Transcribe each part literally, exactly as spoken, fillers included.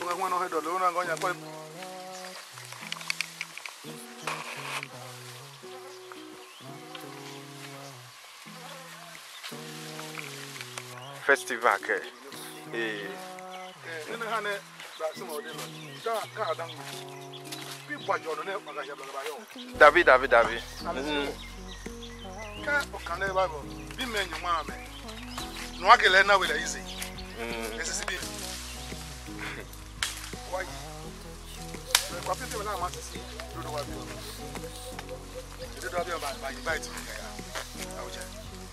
one hundred dollars. I'm going to call festival. Eh. Then I had some of them. People David, David, David. Can never be men, your mamma. No, I can learn now with easy. This is it. Why? What people now want to see, do the work. You don't have by inviting me. I will check.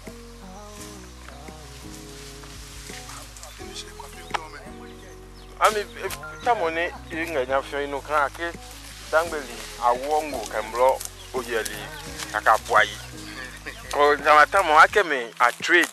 I mean, if someone in a few no crack, Dangbeli, I won't go and blow Oyeli, a capway. Or Namatamo, I came in a trade.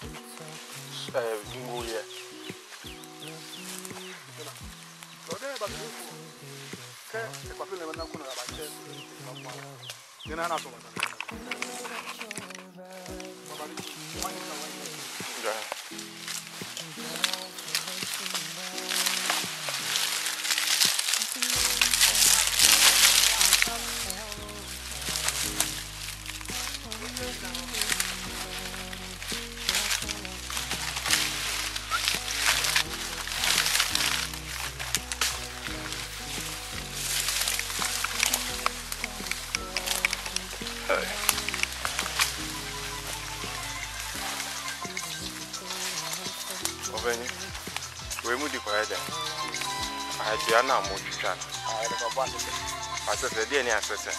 We moved to Canada. I had Diana Mochuchan. I had a bunch of it. I said, the D N A assessment.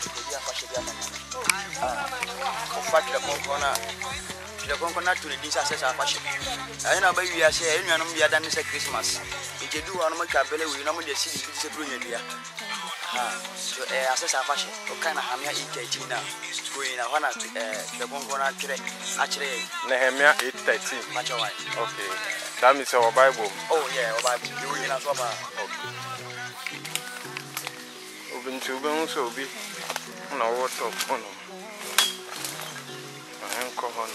The Concona to the disaster fashion. I know baby, I say, you know, we are done this Christmas. If you do on my cabin, we normally see the brilliant here. So, I assess our fashion. What kind of hammer eat eighteen now? Going a one at the Concona today. Actually, Nehemia eight thirteen. Much away. Okay. That means our Bible. Oh, yeah, our Bible. You will not over. Okay. Open to be also be on a water of honor. I am common.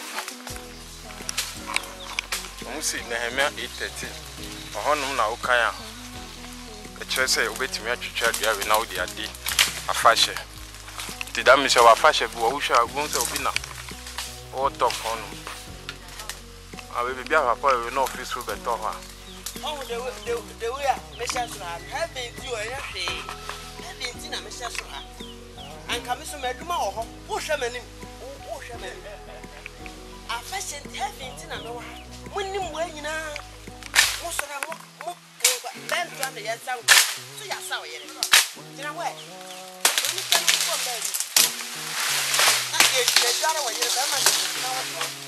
I see Nehemia eight thirteen. A honor now, Kaya. A church say, wait to me at church. You have now the idea. A fashion. The damage of our fashion, who shall go to be now. What of honor? I will be a boy with no fish for better. Oh, the way I message have been to a day. Having seen a message and come to my tomorrow. Push a man. Push a man. I fashion having seen a no one. When you were in a most of them, then to the young sound. So, you saw it. In a way, when you can come back, I get the dollar when you're done.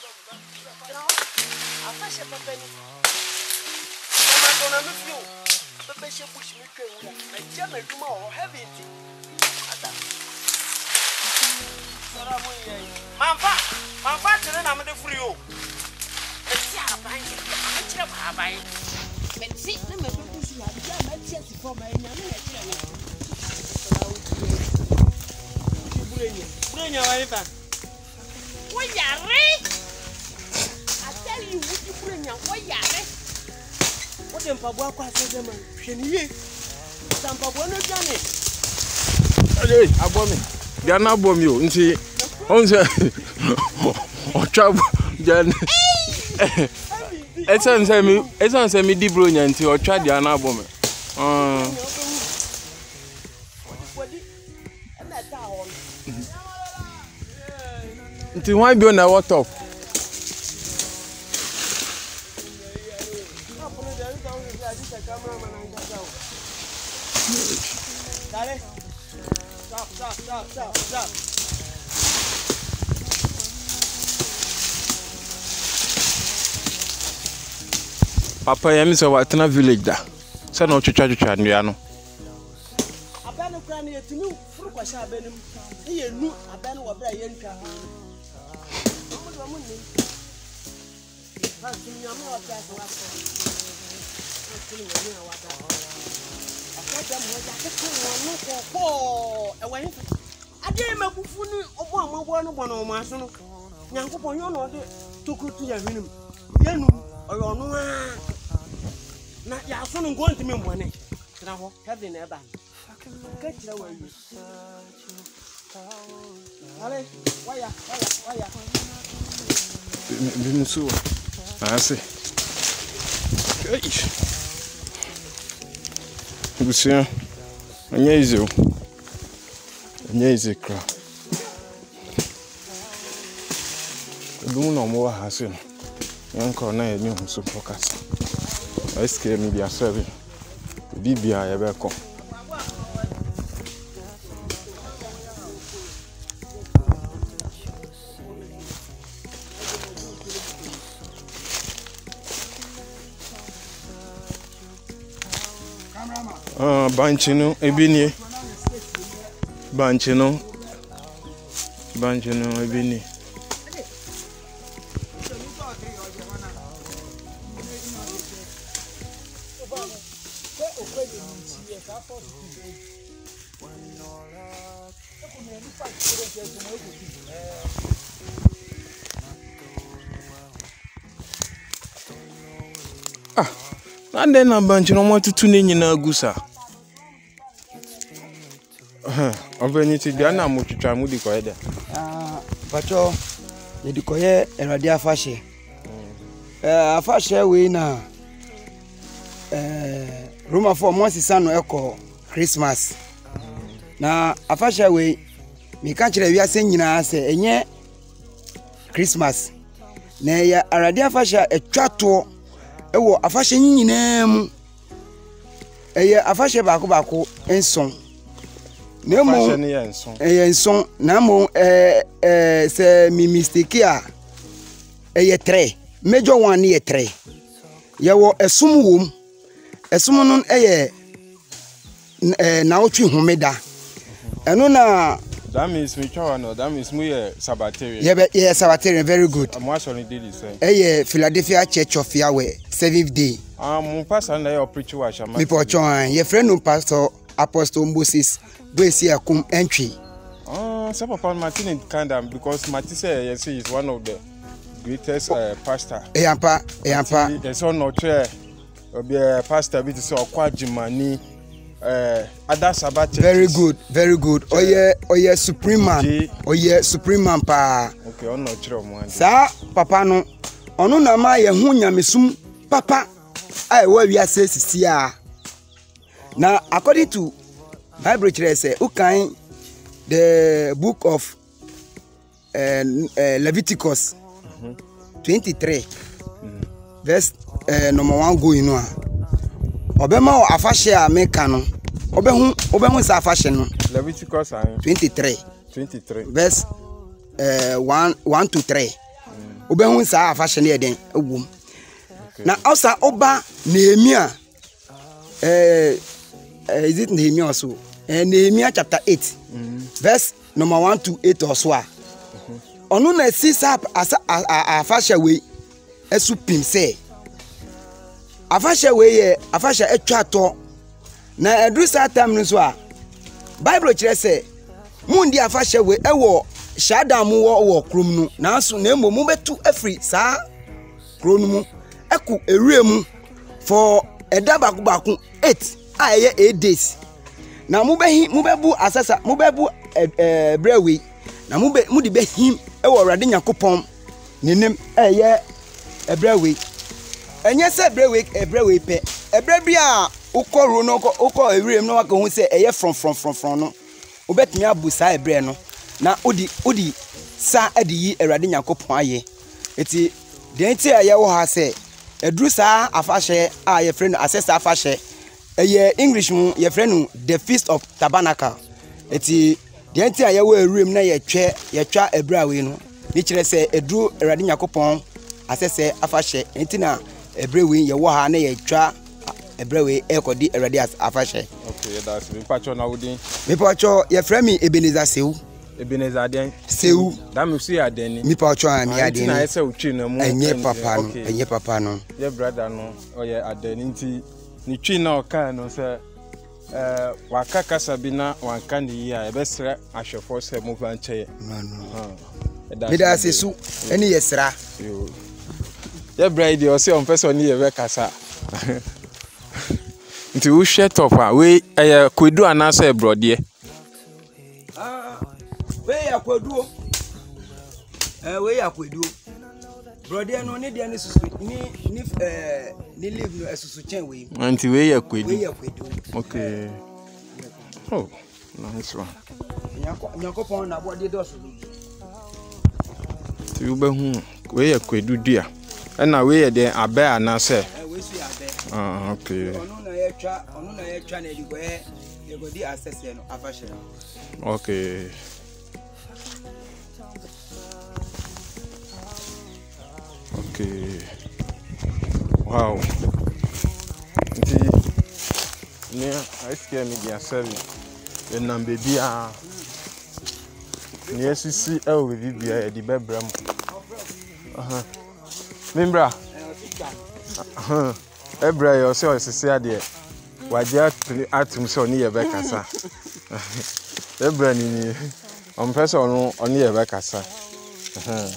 I fashion a penny. I'm going to miss you. The bishop push me to a German tomorrow, heavy. Mamma, Mamma, and I'm the free. Let's see how I am. Let's see, let me do this. I'm just for my name. Bring your wife. We are ready. Tell you what you bring your way. What them Pabua said, man? Shiny. Some Pabuano Johnny. Hey, Abomi. They are not bomb you. You see, on the or trouble, Jan. It's on semi, it's on semi deep brewing until or try the anabome. Uh, until why be on the water? Stop, stop, stop, stop, stop. Papa, I miss our Tana village. Son of Chichachu Chandiano. A band of granny to new fruit was happening. He knew a band of a young car. I didn't make one of one of my son. Young Pony took to your room. You know, or no. Na ya so no go ntimi mbone. Tena ho heaven na eba. Ka tira wa yi. Ale, waya, waya, waya. Binusu. Ah, sei. Eish. Busia. Anya izo. Anya izekra. Dum no mo ha se no. Yanko na ye nyu so focus. Eske mi bia serve. Bibia ye be ko. Ah, banchino ebini. Banchino. Banchino ebini. Ah, and then a bunch no more to tune in a gusa. Of anything, they are not much to try Moody Coeda. Ah, Pacho, the Ducoye and Radia Fashe. A Fashe we now. Roma for Monsi San Echo Christmas. Now, a Fashe we, me can't we are saying, I say, and yet Christmas. Nay, a Radia Fashe a chato. Ewo afashe nyinam eye afashe baako baako enson na mo afashe ne enson eye enson na mo eh eh se mi mistake a eye tre major one ne ye tre ye wo esum wom esum no eye eh na otwe homeda eno na that means me try no that means me Sabbatarian. Yeah, yeah, Sabbatarian, very good. I'm watching it daily say. Eh, Philadelphia Church of Yahweh, seventh day. Um, pastor na your preacher wa shama. Me pocho an, your friend no pastor Apostle Moses, we see a come entry. Ah, so Papa Martin Kandam because Martin say yes he is one of the greatest uh, pastor. Eh, ampa, eh, ampa. There's one no chair. Obi a pastor bit say Okwajimani. Uh, other Sabbath. Very good, very good. Oh yeah, oh yeah, supreme man. Oh yeah, supreme man pa. Okay, on no chiro mo. Sa papa no, ono na ma ye hu nyamesum papa. Ai wa wi ase sisi a. Na according to Bible say, who can the book of uh, uh, Leviticus mm-hmm. twenty-three mm-hmm. verse uh, number one go inu a. Obema o afashe a meka no obehu obehu sa afashe no Leviticus twenty-three twenty-three verse uh, one, one to three mm. obehu sa afashe ne eden ewum na osa oba Nehemia eh uh, is it Nehemia also uh, Nehemia chapter eight mm. verse number one to eight also a ono na si sa afashe we esu pim say afashe we ye afashe etwa to na edru sa time no so a Bible kire say mundi afashe we ewo shada mu wo wo krom no na so na emo mu betu afri sa krom mu eku ewure mu for eda baku baku eight aye eight days na mu be mu bebu asasa mu bebu eh brewe na mu be mu di be him ewo Awurade Yakopon ninim eye ebrewe enye se brewe ebrewe pe ebre bia ukoro no uko ewrem no waka hu se eye from from from from no obetimi abu sa ebre no na odi odi sa adiyi Awurade Yakopon aye eti den ti aye wo ha se edru sa afashe a ye frɛ no asesa afashe eye English mu ye frɛ no the Feast of Tabernacle eti den ti aye wo ewrem na ye twe ye twa ebrawe no ni kire se edru Awurade Yakopon asese afashe enti na ebrewe ye wo ha na ye twa ebrewe ekodi Awurade afashe. Okay, that's me pacho na wudi. Me pacho ye frɛ me Ebenezer Sewu. Ebenezer Aden. Sewu. That me see Aden. Me pacho am ya Aden. Na ese uchi na mu. Enye papa no, enye papa no. Ye brother no, oye Aden nti ni twi na oka no se eh waka kasa bi na wanka ni yi a ebesre ahwefo se mu fa nche. No no. Me da sesu eni yesra. Yo. Ye bride o se on person ni ye be kasa. Nti wo hwe top a we eh kwedu anasa ebrode. Ah, we ya kwedu. Eh we ya kwedu. Brode no ne dia ne susu ni ni eh ni live no esusu chen we. Nti we ya kwedu. We ya kwedu. Okay. Oh, nice one. Nyako nyakopon na body do so. Ti wo behu we ya kwedu dia. E na we ya de abe anasa. Eh we si abe. Ah, okay. Onu na ye twa, onu na ye twa na di go e ye go di access no afashe. Okay. Okay. Wow. Nti ne ice cream dia seven. The number bi a ne sisi e o bi bia e di bebram. Aha. Membra. Aha. Ebra yo se o sisi ade. Waje atum se oni ye be kasa. Ebra ni ni. On pesa onu oni ye be kasa. Aha.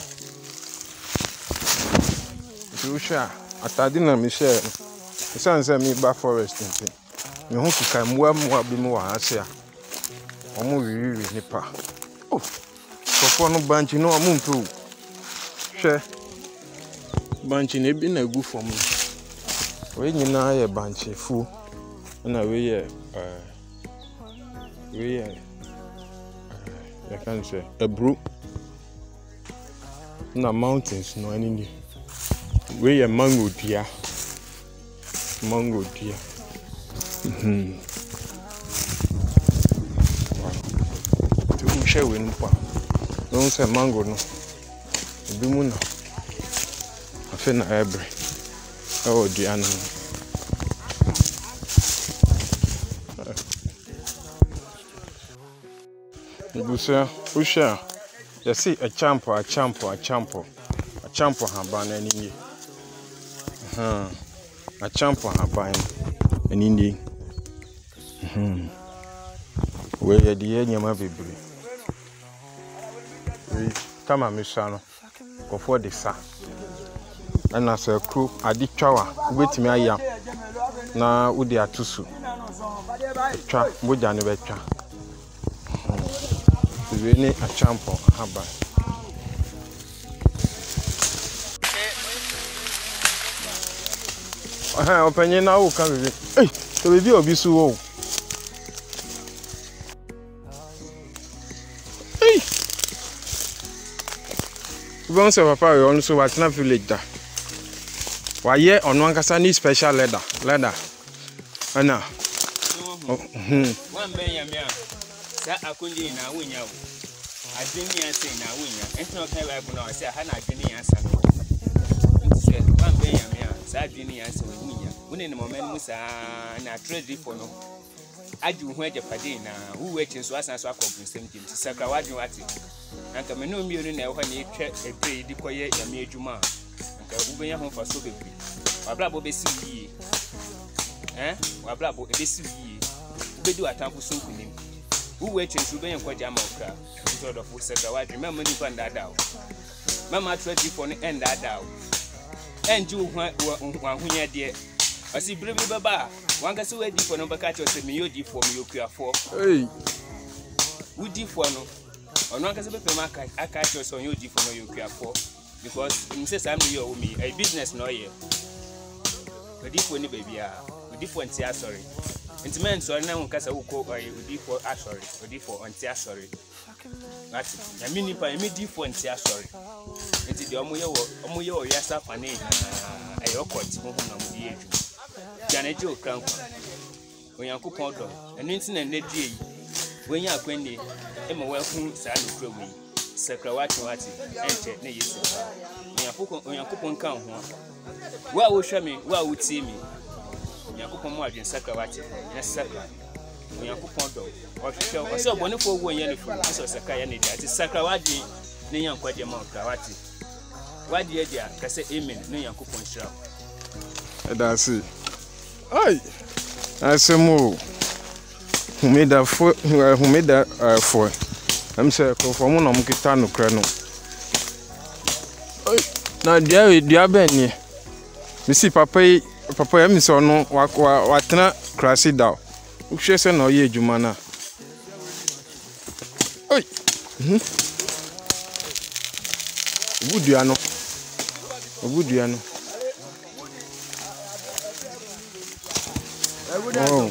Rusha atade na me share. Esan se me ba forest nti. Me hu kika muwa muwa bi mu wa ase a. Omo wiwi nipa. Oh. Sofo no banchi no omo mpu. Hwe. Banchi na bi na gu fom. We nyina ye banchi fu. Na we ye eh we ye ya kan say ebru. Na mountains no ani ni. We are mango dear. Mango dear. Hmm. Wow. To share with no. Don't say mango no. Do muna. I feel na every. Oh dear no. You say, who share? You see a champo, a champo, a champo. A champo haban any. Uh, a champo haban and Indian. Hmm. Where the Yama Vibri. We come a missano. Go for the sa. And as a crew, I did chower. Wait me, I am. Now, would they are too soon? Trap, would you never trap? We need a champo haban. Ah, openye na wo kan bebe. Eh, to bebe obi su wo. Eh. Bon se papa we on so what na village da. Wa ye onu ankasa ni special leather, leather. Ana. Mhm. Wan ben ya me a. Sa akunji na wunya wo. Adini ya say na wunya. Ento kai wa bu na say ha na adini ya sa. Say wan ben ya me a. Sa adini ya say wunya. Woni ne moment mu sa na trade for no. Aju hu eje pade na hu we chin so asan so akọ nsem jim. Sakra wadun wati. Anka me no mienu na e ho na e twa e pe di koye ya me adwuma. Anka ubenya ho fa so bebi. Wabla bo besi yi. Eh? Wabla bo e besi yi. Ubedi watamfu so kunim. Who wait and Suben and Quajamaka, sort of who said, I remember you found that out. Mamma tried you for an end that out. And you one who had dear. I see Bribby Baba, one gets away for no bacacho said me, you for me, you care for. Hey, Would you for no? Or not as a paper market, I catch us on you for no, you care for. Because in says I'm your me, a business no year. But if when the baby are, with different sorry. It's men so now because I will call by you for sorry, or for on sorry. That's it. I mean, if I meet different sorry. It's the Omoyo, Omoyo, yes, up and in a yokot, whom I'm the age. Janejo Crown. When you cook out an incident, when you are Quendi, Emma welcome, Sally Crowley, Sakrawati, and check me. When you cook on count, well, will show me, well, would see me. Yakupon margin Sakawati, yes, Sakra. When you coupon dog, or show us a wonderful way any food, so Sakayani, that is Sakrawati, Nian Quajamon Kawati. Why the idea? Cassa Amen, Nian coupon shop. That's it. Aye, I say more. Who made that for who made that for? I'm saying, for one of Mukitano Crano. Now, dear, dear Benny, you see, Papa. papa ya mi so no wa wa tena krasi da uhwe se na oye adwuma na oi mhm obudua no obudua no oh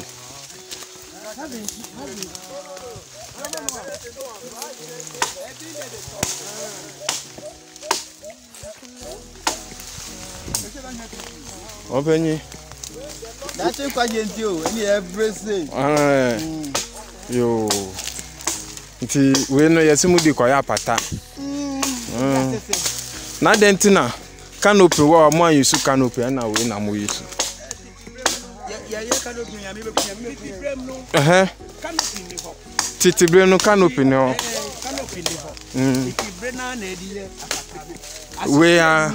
Openyi. That's a quite you, any everything. Ah, yo. Nti we no yesimu di kwa ya pata. Mm. Na dentina canopy wa mo yusu canopy na we na mo yusu. Ya ya canopy ya me be brem no. Eh. Canopy ni ho. Titi brem no canopy ni ho. Canopy ni ho. Mm. Titi brem na na edi le apata. We are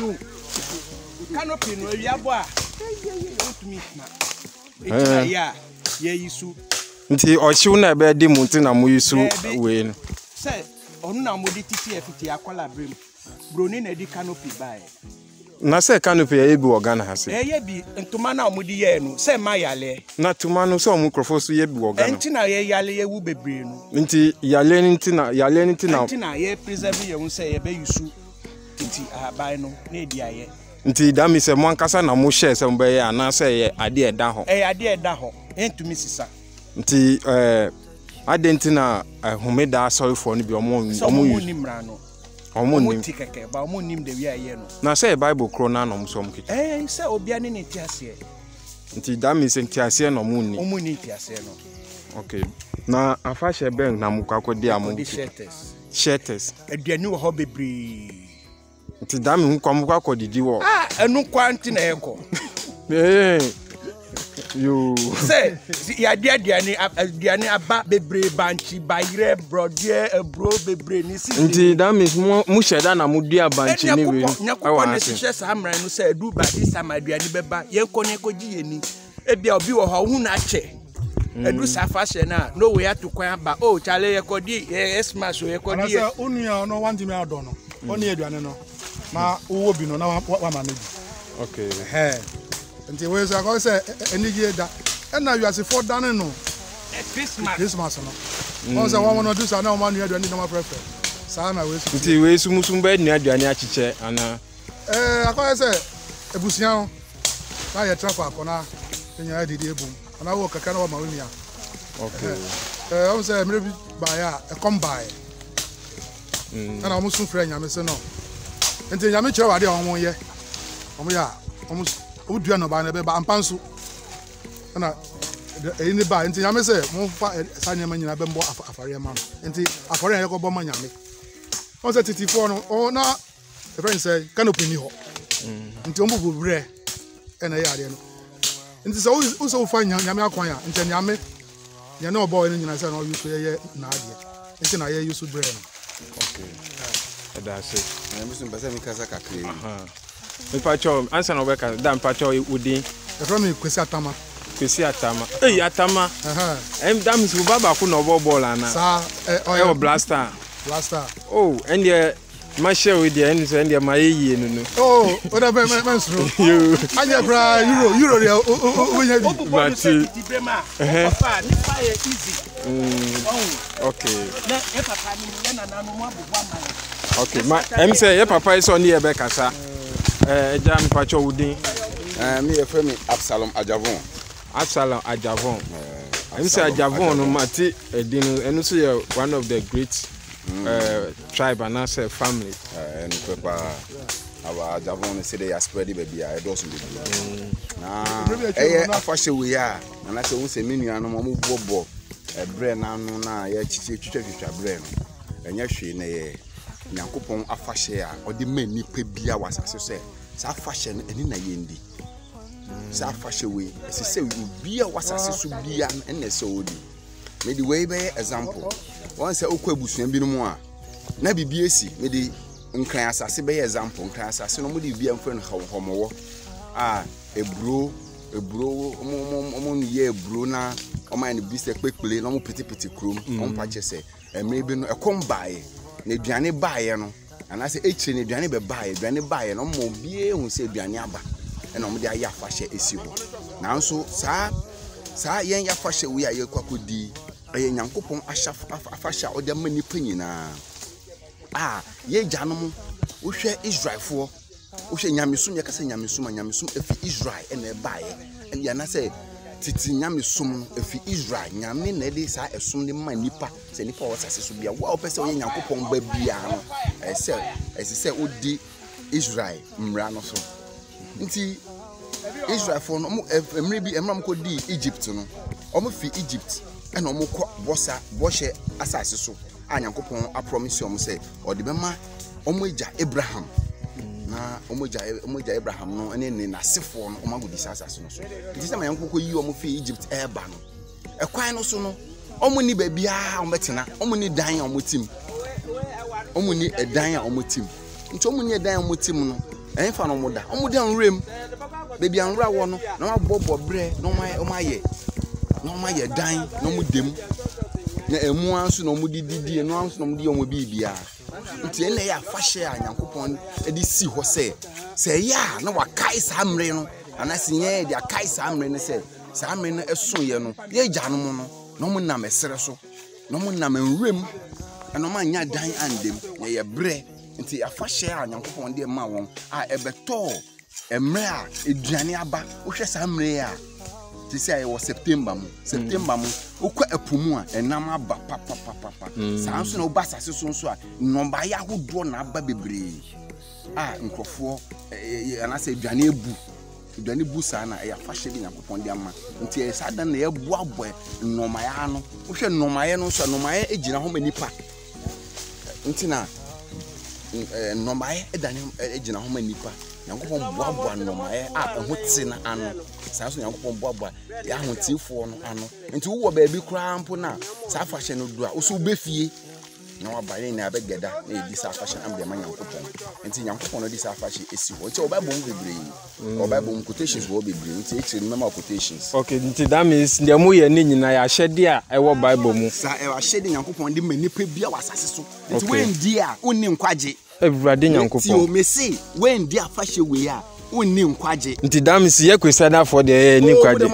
canopy no wi abo a. Otumi na. Eti ya ya yisu. Nti ochiu na be di munti na mo yusu we no. Say onu na mo di titi efiti akwala brem. Broni na di canopy bae. Na se canopy ya ebi organa hase. Eh ye bi ntoma na omudi ye no se ma yale. Na tuma no so mu krofo so ye bi organa. Enti na ye yale ye wu bebre no. Nti yale nti na yale nti na Enti na ye preserve ye hu se ye be yusu titi ahaban no na edi aye. Nti da mi se mo ankasa na mo share se mbe ya na se ye ade eda ho. Eh ade eda ho. Entumi sisa. Nti eh ade na homeda sorry for no bi omo omo nimra no. Omo nim tikeke ba omo nim de wi aye no. Na say Bible kro na no so mkiti. Eh say obia ne ne tiase. Nti da mi se tiase no mo ni. Omo ni tiase no. Okay. Na afashe ben na mukwakodi amu. Shelters. Shelters. Aduani wo ho bebre. Nti da mi nkwa mukwakodi di wo. Ah, enu kwanti na eko. Eh. Yo. Say, ya dia aduani aduani aba bebre banchi bayire brodie ebro bebre ni si. Nti da mi mu sheda na mu dua banchi ni we. Awa na sihye sa amran no say du ba di sama aduani beba ye nko ne koji yeni. Ebia obi wo ho hu na che. Edu safa she na no we ya to kwan ba oh chale ye kodi ye smash ye kodi ye. Ana say unu no want me ado no. Oni aduane no. Na wo bi no na wa manage. Okay. Eh. Nti we say go say enigi da. E na you as for dan no. Christmas. Christmas no. Won say won no do say na o man nu aduane no ma prefer. Sa na we say. Nti we sumusum ba nu aduane achiche ana. Eh akoye say ebusia no. Na ye trap akona. Enya didi ebum. Ana wo kaka na wa ma unia. Okay. Eh o say me bi ba ya e come by. Mm. Ana o musun frɛ nyame se no. Nti nyame kyerɛ wade a ɔmo yɛ. Ɔmo ya, ɔmo odua no ba na be ba ampanso. Ana eyi ne ba nti nyame se mo fa sa nyama nyina be mbo afare ma no. Nti afare yɛ kɔ bɔ ma nyame. O say titifo no o na the friend say canopy ni ho. Nti ɔmo bubrɛ ɛna yɛ ade no. Nti so o so fa nyame akwan ya nti nyame ya na obo ni nyina say na o yusu ye na ade. Nti na ye yusu brɛ no. Okay. That's it. Na musu mbasa mi kasa kakre. Aha. Mi pacho ansa na obeka da pacho udin. E from me kwesi atama. Kwesi atama. Eh atama. Aha. Em da mi su baba ku na obo ball ana. Sa eh o blaster. Blaster. Oh, and the my share with the end and the my ye no no. Oh, what about man sro? You. Anya bra euro euro there o we have. But papa ni fire easy. Mm. Oh. Okay. Na e papa ni na na no mo abugwa man. Okay, ma em say your papa is on here be kasa. Eh jam pacho udin. Eh me e frame Absalom Ajavon. Absalom Ajavon. Em say Ajavon no mati edin enu so ye one of the great uh tribe and as a family. Eh no papa our Ajavon say they are spread baby I do so baby. Na eh afashe we ya na say won say menua no mo bobo e bre na no na ye chichi twitwa twitwa bre no. Enya hwe na ye Nyankopon afahye a odi ma nipa bia wasase so sa afahye no eni na yendi sa afahye we ese se bia wasase so bia ene se odi me di we be example won say okwa abusuan bi no mu a na bibia si me di nkran asase be example nkran asase no mo di bia mfa no homowo a ebro ebro mo mo ye ebro na o man bi se pekpele no mo pitipiti krom on pa che se emre bi no ekom bae na aduane baaye no ana se ekyire na aduane be baaye aduane baaye no mo bie hu se aduane aba ɛna ɔmo de ayɛ afahyɛ esi hɔ nanso saa saa yɛn yɛ afahyɛ wo yɛ kwakodi ɛyɛ nyankopɔn ahyɛ afahyɛ ɔde ama nipa nyinaa ah yɛ gyanom wo hwɛ Israelfoɔ wo hwɛ nyamesum yɛ kasa nyamesum nyamesum efi Israel ɛna ɛbaayɛ ɛna yana sɛ titi nyamesum no efi Israel nyame na ɛde saa ɛsum de ma nipa sɛ nipa wɔ sase so bia wo pɛ sɛ ɔyɛ nyankopɔn ba bia no ɛsɛ ɛsɛ sɛ odi Israel mmra no so nti Israel for no emre bi emra mko di Egypt no omo fi Egypt and omo kɔ bosa bohye asase so a nyankopɔn a promise omo say ɔde bɛma omo agya Abraham na omo agya omo agya Abraham no ene ne nasefo no omo agudi asase no so nti sɛ nyankopɔn yi omo fi Egypt ɛba no ɛkwan no so no omo ni baabi a omo betena omo ni dan a omo tim omo ni ɛdan a omo tim nti omo ni ɛdan a omo tim no ɛnfa no omo da omo da nrem baby anra wo no na wabobɔ brɛ na omo ayɛ na omo ayɛ dan na omo dem na emu anso na omo dididi no anso na omo di omo bibia nti ene ya afahye a nyankopɔn edi si hɔ sɛ sɛ ya na wakai saa mre no anase nye de akai saa mre no sɛ saa mre no ɛso ye no ye gya no no na omo nam ɛsere so na omo nam nrem na omo anya dan andem na ye brɛ nti afahye a nyankopɔn de ma wɔn a ɛbɛtɔ emre a eduane aba wo hwɛ saa mre a ti sɛ ayɛ wɔ September mu September mu wokɔ apumu a enam aba papa papa saa nso na wo ba sase so nso a nomba ya hodoɔ na aba bebree a nkrɔfoɔ anase eduane ebu eduane bu saa na ɛyɛ afahye bi nyankopɔn de ama nti ɛyɛ saa dan na yɛ boaboa nomaya no wo hwɛ nomaya no nso nomaya egyina ho ma nipa nti na nomaya edane egyina ho ma nipa nyankopɔn boaboa nomaya a ɛho te na ano saa so nyankopɔn boaboa ya ahotifo no ano nti wo wɔ baabi kraa mpo na saa afahye no do a wo so befie na wabaye na abegeda na edi saa afahye am de ma nyankopɔn nti nyankopɔn no di saa afahye esi hɔ nti o bible mu bebree o bible mu quotations wo bebree nti ekyir no ma quotations okay nti that means dem mo ye ne nyina ya hyɛde a ɛwɔ bible mu saa ɛwɔ hyɛde nyankopɔn de ma nipa bia wɔ asase so nti wen di a onni nkwagye everybody nyankopɔn ti o me say wen di afahye we a onni nkwagye nti that means ye kwesada for the ni kwagye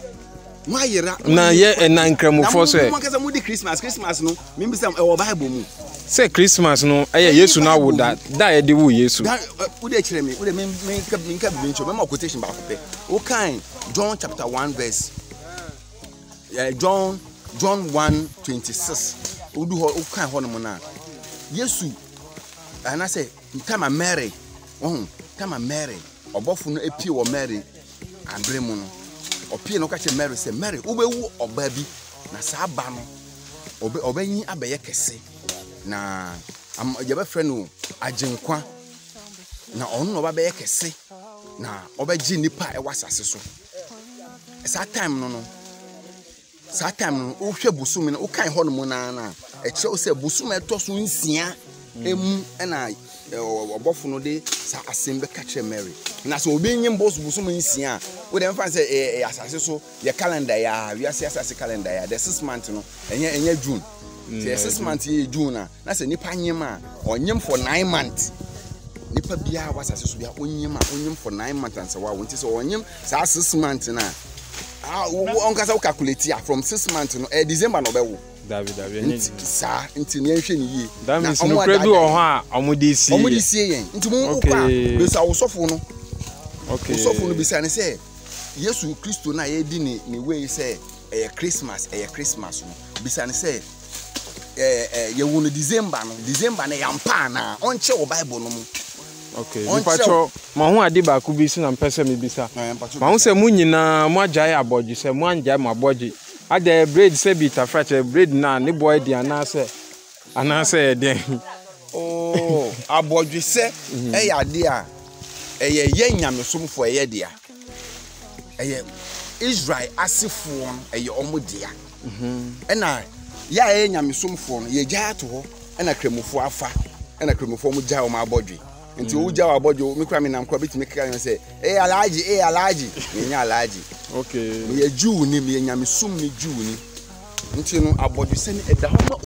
mayira na ye na nkramofo so e mo kasa mo di Christmas Christmas no me bi say ɛwɔ bible mu say Christmas no ɛyɛ Yesu na wo da da ye de wo Yesu wo de kyerɛ me wo de me me ka me ka bi ncho me ma quotation ba ko pɛ o kan John chapter one verse yeah, John John one twenty-six wo du ho o kan ho no mo na Yesu ana say time Mary oh time Mary obofo no epie wo Mary andre mu no opie no ka che Mary say Mary wo bewu oba bi na saa ba no obe obanyi abeye kese na am je be frɛ no agenkwa na ɔno no ba beye kese na obegye nipa e wasase so saa time no no saa time no wo hwɛ busumi no wo kan hɔ no mu na na e kyerɛ wo sɛ busumi ɛtɔ so nsia emu na obofo no de sa asem be ka kyerɛ Mary na so obi nyim boss busum nsia wo dem fa say eh asase so ye calendar ya wi ase asase calendar ya the six month no enye enye June the six month ye June na na say nipa nyim a onyim for nine months nipa bia wa asase so bia onyim a onyim for nine months and say wa wonti so onyim sa six months na ah on ka say we calculate from six months no eh December no be wo David David nti sa nti ne nhwe ne yie that means no credit o ho a omudi sie omudi sie yen nti mo ukwa be sa wosofo no okay wosofo no be sa ne say Yesu Kristo na ye di ni ni way say eh Christmas eh Christmas no be sa ne say eh eh ye wo no December no December na yampa na onche wo Bible no mu okay mpacho ma ho ade ba ku bi si na mpese me bisa ma ho se mu nyina mo agyae abodji se mo anjae mo abodji ada bread se bi ta frache bread na ne boy di anase anase den oh abodji se e ya de a e ye ye nyamesomfo e ye de a e ye Israel asifo e ye omodia mhm e na ya ye nyamesomfo ye gya to ho e na kremofo afa e na kremofo mo gya o ma abodji nti wo gya abodji mi kra mi nam kra bitimi kra no se e alaji e alaji ni nya alaji okay me ye Jew ni me nyamesum ni Jew ni nti no abodji se ni e da ho